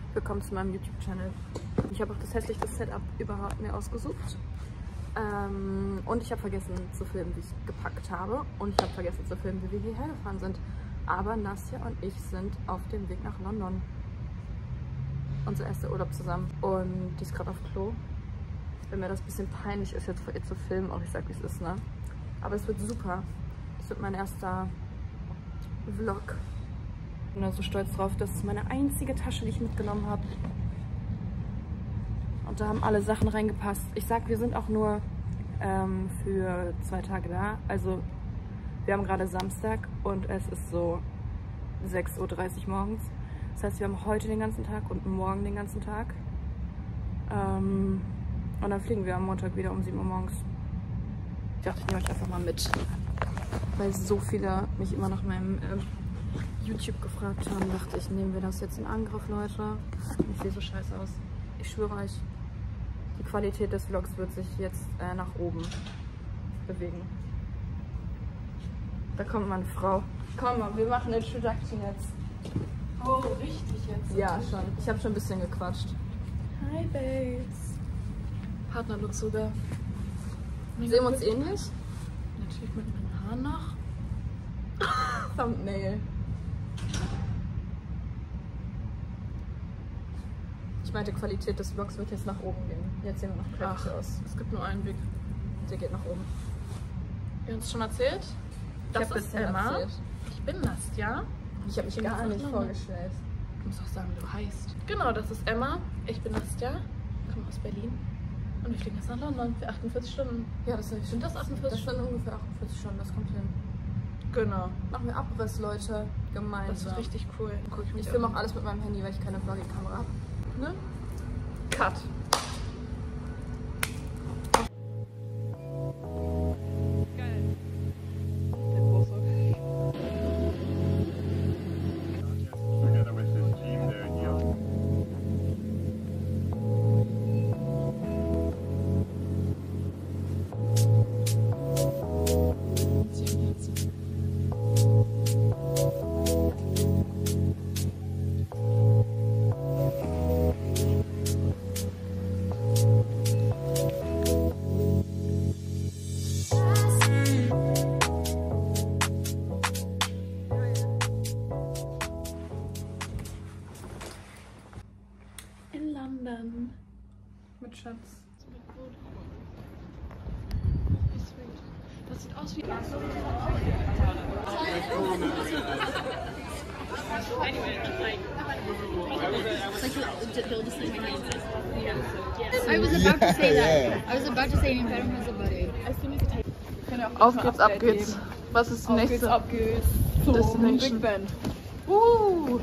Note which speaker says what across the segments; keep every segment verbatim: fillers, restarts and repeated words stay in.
Speaker 1: Willkommen zu meinem YouTube-Channel. Ich habe auch das hässlichste Setup überhaupt mir ausgesucht. Ähm, und ich habe vergessen zu filmen, wie ich gepackt habe. Und ich habe vergessen zu filmen, wie wir hierher gefahren sind. Aber Nastja und ich sind auf dem Weg nach London. Unser erster Urlaub zusammen. Und die ist gerade auf Klo. Wenn mir das ein bisschen peinlich ist, jetzt vor ihr zu filmen, auch ich sag, wie es ist, ne? Aber es wird super. Es wird mein erster Vlog. Ich bin da so stolz drauf. Das ist meine einzige Tasche, die ich mitgenommen habe. Und da haben alle Sachen reingepasst. Ich sag, wir sind auch nur ähm, für zwei Tage da. Also wir haben gerade Samstag und es ist so sechs Uhr dreißig morgens. Das heißt, wir haben heute den ganzen Tag und morgen den ganzen Tag. Ähm, und dann fliegen wir am Montag wieder um sieben Uhr morgens. Ich dachte, ich nehme euch einfach mal mit. Weil so viele mich immer nach meinem ähm, YouTube gefragt haben, dachte ich, nehmen wir das jetzt in Angriff, Leute. Ich sehe so scheiße aus. Ich schwöre euch, die Qualität des Vlogs wird sich jetzt äh, nach oben bewegen. Da kommt meine Frau. Komm mal, wir machen Introduction jetzt.
Speaker 2: Oh, richtig jetzt?
Speaker 1: Ja, schon. Ich habe schon ein bisschen gequatscht.
Speaker 2: Hi, Babes. Partnerlook sogar.
Speaker 1: Sehen wir uns ähnlich?
Speaker 2: Natürlich mit meinen Haaren noch.
Speaker 1: Thumbnail. Ich meinte, die Qualität des Vlogs wird jetzt nach oben gehen. Jetzt sehen wir noch crappy aus.
Speaker 2: Es gibt nur einen Weg.
Speaker 1: Der geht nach oben.
Speaker 2: Wir haben es schon erzählt. Das
Speaker 1: Ich hab
Speaker 2: ist
Speaker 1: bisher
Speaker 2: Emma.
Speaker 1: erzählt.
Speaker 2: Ich bin Nastja.
Speaker 1: Ich habe mich
Speaker 2: bin
Speaker 1: gar
Speaker 2: jetzt
Speaker 1: nicht
Speaker 2: nach London.
Speaker 1: vorgestellt.
Speaker 2: Du musst auch sagen, wie du heißt. Genau, das ist Emma. Ich bin Nastja. Ich komme aus Berlin. Und wir fliegen jetzt nach London für achtundvierzig Stunden.
Speaker 1: Ja, das sind
Speaker 2: Sind das achtundvierzig
Speaker 1: Das sind ungefähr achtundvierzig Stunden, das kommt hin.
Speaker 2: Genau.
Speaker 1: Machen wir Abriss, Leute. Gemeinsam.
Speaker 2: Das ist richtig cool. Dann guck ich mich
Speaker 1: Ich
Speaker 2: auch
Speaker 1: filme
Speaker 2: an.
Speaker 1: auch alles mit meinem Handy, weil ich keine Vlogging-Kamera habe. Ne?
Speaker 2: Cut. Geil. Der große.
Speaker 3: Together with his team there in Europe.
Speaker 2: In London.
Speaker 1: Mit Schatz.
Speaker 2: Das sieht aus wie...
Speaker 4: I was about to say that. I was about to say in Param has a buddy.
Speaker 2: Auf geht's, ab geht's. Was ist die nächste?
Speaker 1: Geht's, ab geht's. So,
Speaker 2: Destination.
Speaker 1: Big Ben.
Speaker 2: Uh.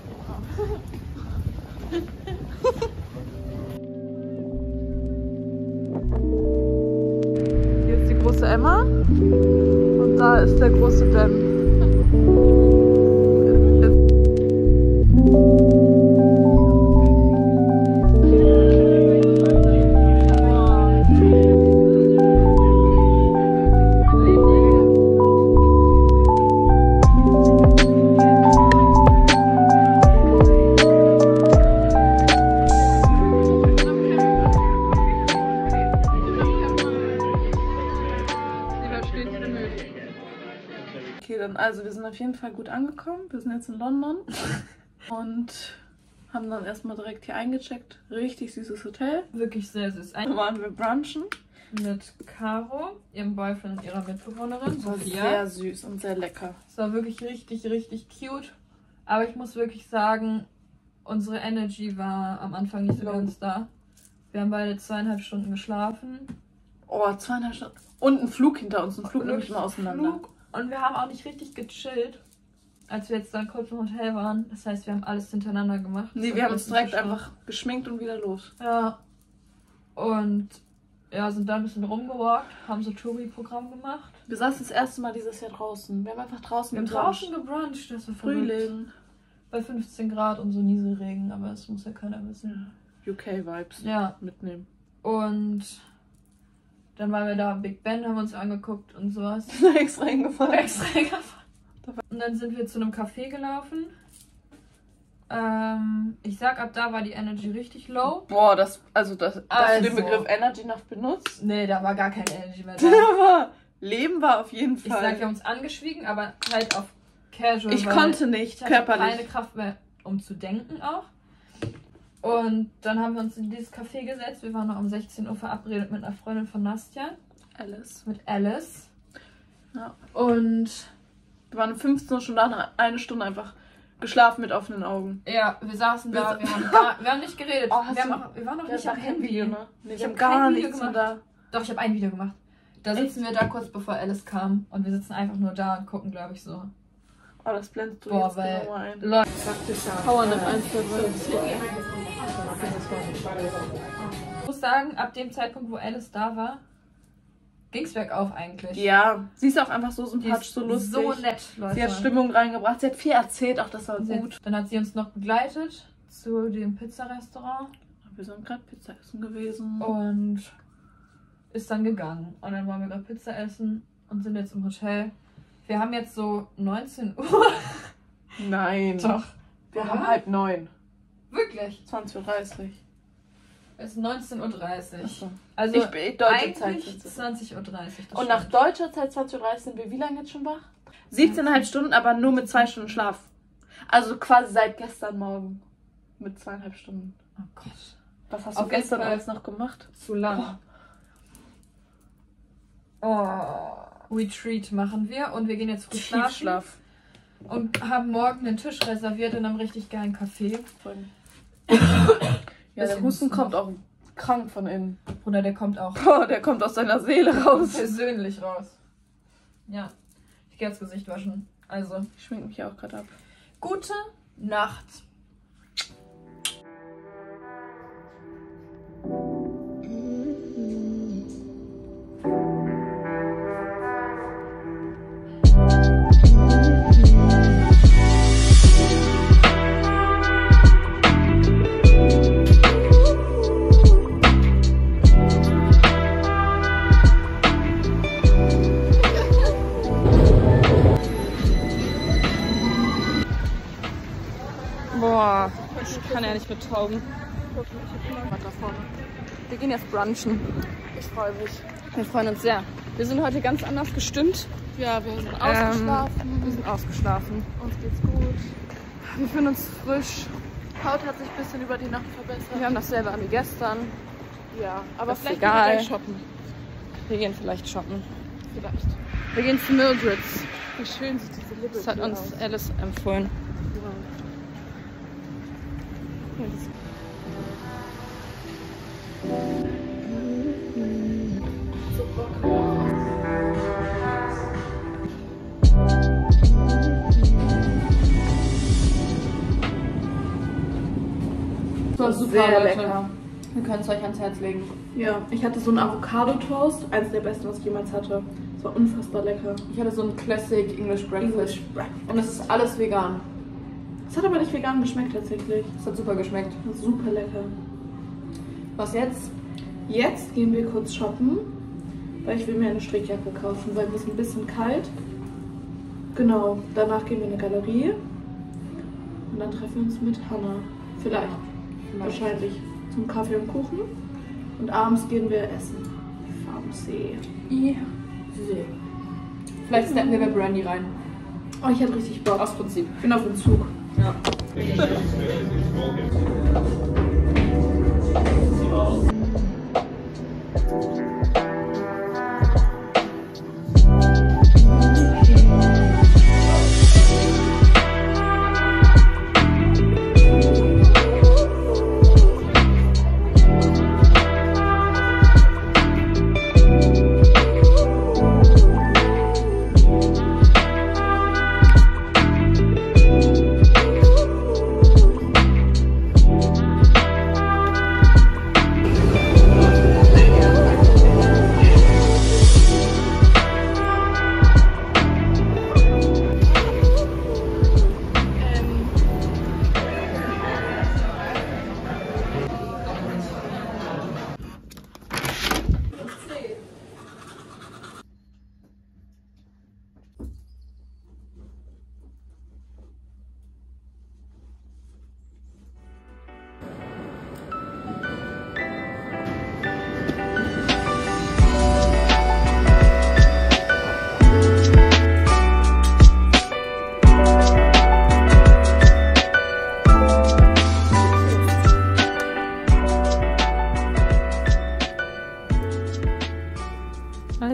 Speaker 2: Hier ist die große Emma und da ist der große Ben. Okay, dann also wir sind auf jeden Fall gut angekommen. Wir sind jetzt in London und haben dann erstmal direkt hier eingecheckt. Richtig süßes Hotel.
Speaker 1: Wirklich sehr süß.
Speaker 2: Dann waren wir brunchen.
Speaker 1: Mit Caro, ihrem Boyfriend und ihrer Mitbewohnerin.
Speaker 2: Das war
Speaker 1: Sophia.
Speaker 2: sehr süß und sehr lecker.
Speaker 1: Es war wirklich richtig, richtig cute. Aber ich muss wirklich sagen, unsere Energy war am Anfang nicht so
Speaker 2: Low.
Speaker 1: ganz da. Wir haben beide zweieinhalb Stunden geschlafen.
Speaker 2: Oh, zweieinhalb Stunden. Und ein Flug hinter uns. Ein Flug
Speaker 1: Und
Speaker 2: nämlich mal auseinander.
Speaker 1: Flug. Und wir haben auch nicht richtig gechillt, als wir jetzt dann kurz im Hotel waren. Das heißt, wir haben alles hintereinander gemacht.
Speaker 2: Nee,
Speaker 1: Das
Speaker 2: wir
Speaker 1: hat
Speaker 2: haben uns
Speaker 1: nicht
Speaker 2: direkt
Speaker 1: geschafft.
Speaker 2: einfach geschminkt und wieder los.
Speaker 1: Ja. Und ja, sind da ein bisschen rumgewalkt, haben so Touri-Programm gemacht.
Speaker 2: Wir saßen das erste Mal dieses Jahr draußen. Wir haben einfach draußen
Speaker 1: Wir haben
Speaker 2: gebruncht.
Speaker 1: draußen gebruncht, das war verrückt.
Speaker 2: Frühling.
Speaker 1: Bei fünfzehn Grad und so Nieselregen, aber das muss ja keiner wissen.
Speaker 2: U K-Vibes
Speaker 1: Ja.
Speaker 2: mitnehmen.
Speaker 1: Und dann waren wir da, Big Ben haben wir uns angeguckt und sowas.
Speaker 2: Extra hingefahren.
Speaker 1: Extra gefahren. Und dann sind wir zu einem Café gelaufen. Ähm, ich sag, ab da war die Energy richtig low.
Speaker 2: Boah, das, also das, hast
Speaker 1: Also.
Speaker 2: du den Begriff Energy noch benutzt?
Speaker 1: Nee, da war gar keine Energy mehr da.
Speaker 2: Aber Leben war auf jeden
Speaker 1: Ich
Speaker 2: Fall.
Speaker 1: sag, wir haben uns angeschwiegen, aber halt auf casual.
Speaker 2: ich
Speaker 1: weil
Speaker 2: konnte nicht,
Speaker 1: ich hatte
Speaker 2: körperlich.
Speaker 1: keine Kraft mehr, um zu denken auch. Und dann haben wir uns in dieses Café gesetzt. Wir waren noch um sechzehn Uhr verabredet mit einer Freundin von Nastja.
Speaker 2: Alice.
Speaker 1: Mit Alice.
Speaker 2: Ja.
Speaker 1: Und
Speaker 2: Wir waren um fünfzehn Uhr schon da, eine Stunde einfach geschlafen mit offenen Augen.
Speaker 1: ja, wir saßen
Speaker 2: Wir
Speaker 1: da,
Speaker 2: sa-
Speaker 1: wir haben, gar, wir haben nicht geredet.
Speaker 2: Oh, hast
Speaker 1: wir,
Speaker 2: du-
Speaker 1: haben auch, wir waren noch
Speaker 2: Wir
Speaker 1: nicht am
Speaker 2: haben kein
Speaker 1: Handy.
Speaker 2: Video, ne? Nee,
Speaker 1: Ich
Speaker 2: wir
Speaker 1: hab
Speaker 2: haben gar
Speaker 1: kein Video
Speaker 2: nichts mehr
Speaker 1: gemacht.
Speaker 2: da.
Speaker 1: Doch, ich habe ein Video gemacht. Da sitzen wir da kurz bevor Alice kam und wir sitzen einfach nur da und gucken, glaube ich, so.
Speaker 2: Oh, das blendest du
Speaker 1: Boah,
Speaker 2: jetzt
Speaker 1: weil
Speaker 2: genau ein.
Speaker 1: Leute,
Speaker 2: Powernap eins, zwei, drei.
Speaker 1: ich muss sagen, ab dem Zeitpunkt, wo Alice da war, ging's bergauf eigentlich.
Speaker 2: Ja, sie ist auch einfach so
Speaker 1: Die
Speaker 2: sympathisch,
Speaker 1: ist
Speaker 2: so lustig.
Speaker 1: so nett, Leute.
Speaker 2: Sie hat Stimmung reingebracht, sie hat viel erzählt, auch das war
Speaker 1: Sie hat-
Speaker 2: gut.
Speaker 1: Dann hat sie uns noch begleitet zu dem Pizzarestaurant
Speaker 2: Wir sind gerade Pizza essen gewesen.
Speaker 1: und ist dann gegangen. Und dann waren wir gerade Pizza essen und sind jetzt im Hotel. Wir haben jetzt so neunzehn Uhr.
Speaker 2: Nein.
Speaker 1: Doch.
Speaker 2: Wir
Speaker 1: Ja?
Speaker 2: haben halb neun.
Speaker 1: Wirklich.
Speaker 2: zwanzig Uhr dreißig.
Speaker 1: Es ist neunzehn Uhr dreißig.
Speaker 2: Achso.
Speaker 1: Also
Speaker 2: Ich bin deutsche Zeit.
Speaker 1: eigentlich
Speaker 2: sind es.
Speaker 1: zwanzig Uhr dreißig. das
Speaker 2: Und nach
Speaker 1: stimmt.
Speaker 2: deutscher Zeit zwanzig Uhr dreißig sind wir wie lange jetzt schon wach? siebzehn Stunden, aber nur mit zwei Stunden Schlaf. Also quasi seit gestern Morgen. Mit zweieinhalb Stunden.
Speaker 1: Oh Gott.
Speaker 2: Was hast
Speaker 1: Auf
Speaker 2: du
Speaker 1: jeden
Speaker 2: gestern
Speaker 1: Fall-
Speaker 2: alles noch gemacht?
Speaker 1: Zu lang. Oh. Retreat machen wir und wir gehen jetzt früh schlafen.
Speaker 2: Tiefschlaf.
Speaker 1: Und haben morgen einen Tisch reserviert in einem richtig geilen Café.
Speaker 2: Ja, der
Speaker 1: Bisschen
Speaker 2: Husten
Speaker 1: noch.
Speaker 2: kommt auch krank von innen.
Speaker 1: Bruder, der kommt auch
Speaker 2: Boah, der kommt aus seiner Seele raus.
Speaker 1: persönlich raus. Ja. Ich gehe jetzt Gesicht waschen. Also,
Speaker 2: Ich schmink mich ja auch gerade ab.
Speaker 1: gute Nacht.
Speaker 2: Boah, ich kann ja nicht mit Tauben. Wir gehen jetzt brunchen. Ich freue mich. Wir freuen uns sehr. Wir sind heute ganz anders gestimmt.
Speaker 5: Ja, wir sind ausgeschlafen.
Speaker 2: Ähm, wir sind ausgeschlafen.
Speaker 5: Uns geht's gut.
Speaker 2: Wir fühlen uns frisch.
Speaker 5: Haut hat sich ein bisschen über die Nacht verbessert.
Speaker 2: Wir haben dasselbe an wie gestern.
Speaker 5: Ja, aber
Speaker 2: ist
Speaker 5: vielleicht
Speaker 2: egal.
Speaker 5: gehen wir gleich shoppen.
Speaker 2: Wir gehen vielleicht shoppen.
Speaker 5: Vielleicht.
Speaker 2: Wir gehen zu Mildred's.
Speaker 5: Wie schön sieht diese Lippe
Speaker 2: Das hat uns
Speaker 5: aus.
Speaker 2: Alice empfohlen.
Speaker 1: Das war super,
Speaker 2: Sehr
Speaker 1: Leute.
Speaker 2: lecker.
Speaker 1: Wir können es euch ans Herz legen.
Speaker 2: Ja, ich hatte so einen Avocado-Toast. Eines der besten, was ich jemals hatte. Es war unfassbar lecker.
Speaker 1: Ich hatte so ein Classic English Breakfast.
Speaker 2: English Breakfast.
Speaker 1: Und es ist alles vegan.
Speaker 2: Es hat aber nicht vegan geschmeckt tatsächlich.
Speaker 1: Es hat super geschmeckt.
Speaker 2: Das war super lecker.
Speaker 1: Was jetzt?
Speaker 2: Jetzt gehen wir kurz shoppen, weil ich will mir eine Strickjacke kaufen, weil mir ist ein bisschen kalt. Genau, danach gehen wir in eine Galerie und dann treffen wir uns mit Hannah. Vielleicht, wahrscheinlich zum Kaffee und Kuchen. Und abends gehen wir essen. Am See.
Speaker 1: I. See. Vielleicht snappen wir bei Brandy rein.
Speaker 2: Oh, ich hätte richtig Bock.
Speaker 1: Aus Prinzip.
Speaker 2: Ich bin auf dem Zug.
Speaker 1: Ja.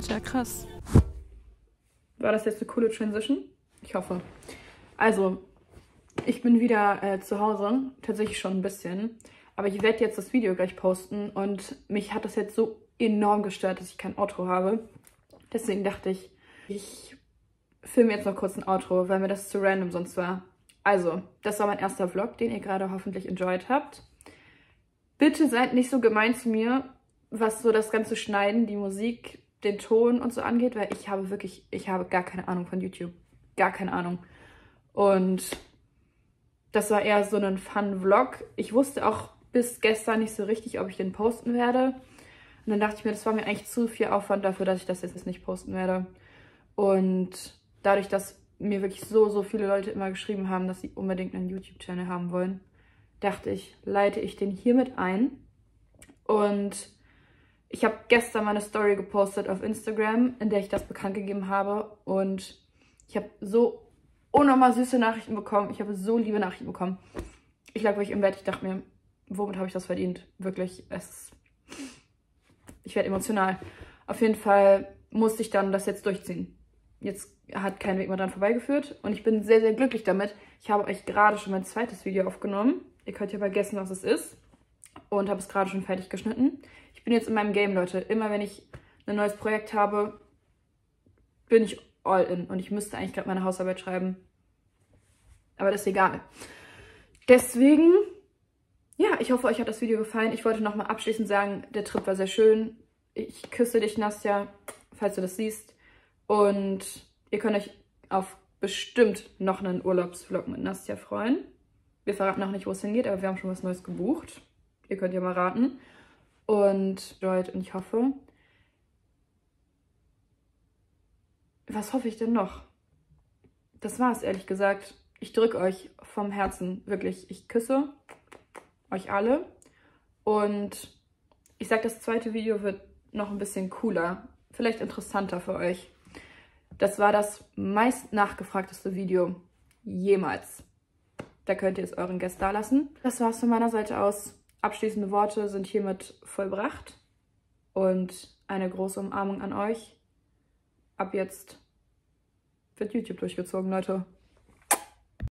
Speaker 1: Alter, krass. War das jetzt eine coole Transition? Ich hoffe. Also, ich bin wieder äh, zu Hause. Tatsächlich schon ein bisschen. Aber ich werde jetzt das Video gleich posten. Und mich hat das jetzt so enorm gestört, dass ich kein Outro habe. Deswegen dachte ich, ich filme jetzt noch kurz ein Outro, weil mir das zu random sonst war. Also, das war mein erster Vlog, den ihr gerade hoffentlich enjoyed habt. Bitte seid nicht so gemein zu mir, was so das ganze Schneiden, die Musik, den Ton und so angeht, weil ich habe wirklich, ich habe gar keine Ahnung von YouTube. Gar keine Ahnung. Und das war eher so ein Fun-Vlog. Ich wusste auch bis gestern nicht so richtig, ob ich den posten werde. Und dann dachte ich mir, das war mir eigentlich zu viel Aufwand dafür, dass ich das jetzt nicht posten werde. Und dadurch, dass mir wirklich so, so viele Leute immer geschrieben haben, dass sie unbedingt einen YouTube-Channel haben wollen, dachte ich, leite ich den hiermit ein. Und ich habe gestern meine Story gepostet auf Instagram, in der ich das bekannt gegeben habe. Und ich habe so unnormal süße Nachrichten bekommen. Ich habe so liebe Nachrichten bekommen. Ich lag wirklich im Bett, ich dachte mir, womit habe ich das verdient? Wirklich, es ich werde emotional. Auf jeden Fall musste ich dann das jetzt durchziehen. Jetzt hat kein Weg mehr dran vorbeigeführt und ich bin sehr, sehr glücklich damit. Ich habe euch gerade schon mein zweites Video aufgenommen. Ihr könnt ja vergessen, was es ist. Und habe es gerade schon fertig geschnitten. Ich bin jetzt in meinem Game, Leute. Immer wenn ich ein neues Projekt habe, bin ich all in. Und ich müsste eigentlich gerade meine Hausarbeit schreiben. Aber das ist egal. Deswegen, ja, ich hoffe, euch hat das Video gefallen. Ich wollte nochmal abschließend sagen, der Trip war sehr schön. Ich küsse dich, Nastja, falls du das siehst. Und ihr könnt euch auf bestimmt noch einen Urlaubsvlog mit Nastja freuen. Wir verraten noch nicht, wo es hingeht, aber wir haben schon was Neues gebucht. Ihr könnt ja mal raten. Und Leute, und ich hoffe... Was hoffe ich denn noch? Das war es, ehrlich gesagt. Ich drücke euch vom Herzen, wirklich. Ich küsse euch alle. Und ich sage, das zweite Video wird noch ein bisschen cooler. Vielleicht interessanter für euch. Das war das meist nachgefragteste Video jemals. Da könnt ihr es euren Gästen da lassen. Das war's von meiner Seite aus. Abschließende Worte sind hiermit vollbracht. Und eine große Umarmung an euch. Ab jetzt wird YouTube durchgezogen, Leute.